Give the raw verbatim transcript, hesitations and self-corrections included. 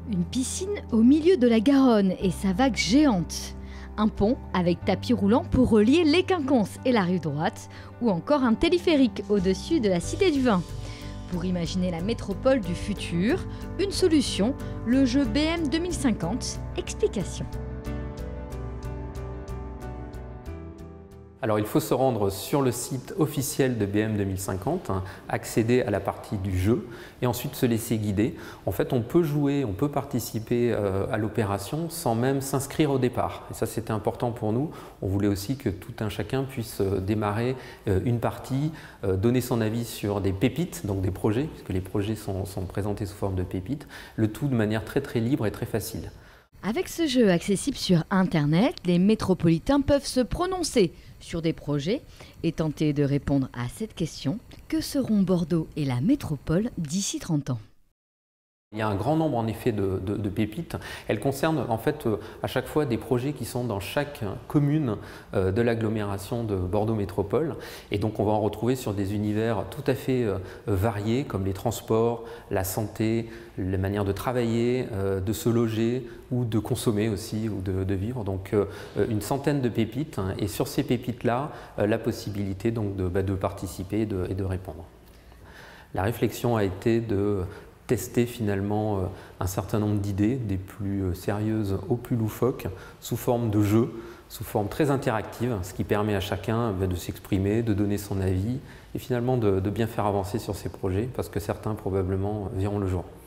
Une piscine au milieu de la Garonne et sa vague géante. Un pont avec tapis roulant pour relier les Quinconces et la rive droite, ou encore un téléphérique au-dessus de la Cité du Vin. Pour imaginer la métropole du futur, une solution, le jeu B M deux mille cinquante, explication. Alors il faut se rendre sur le site officiel de B M deux mille cinquante, hein, accéder à la partie du jeu et ensuite se laisser guider. En fait, on peut jouer, on peut participer euh, à l'opération sans même s'inscrire au départ. Et ça, c'était important pour nous. On voulait aussi que tout un chacun puisse euh, démarrer euh, une partie, euh, donner son avis sur des pépites, donc des projets, puisque les projets sont, sont présentés sous forme de pépites, le tout de manière très très libre et très facile. Avec ce jeu accessible sur Internet, les métropolitains peuvent se prononcer sur des projets et tenter de répondre à cette question: que seront Bordeaux et la métropole d'ici trente ans? Il y a un grand nombre en effet de, de, de pépites. Elles concernent en fait euh, à chaque fois des projets qui sont dans chaque commune euh, de l'agglomération de Bordeaux Métropole. Et donc on va en retrouver sur des univers tout à fait euh, variés comme les transports, la santé, les manières de travailler, euh, de se loger ou de consommer aussi ou de, de vivre. Donc euh, une centaine de pépites, hein, et sur ces pépites-là, euh, la possibilité donc de, bah, de participer et de, et de répondre. La réflexion a été de tester finalement un certain nombre d'idées, des plus sérieuses aux plus loufoques, sous forme de jeu, sous forme très interactive, ce qui permet à chacun de s'exprimer, de donner son avis et finalement de, de bien faire avancer sur ses projets, parce que certains probablement verront le jour.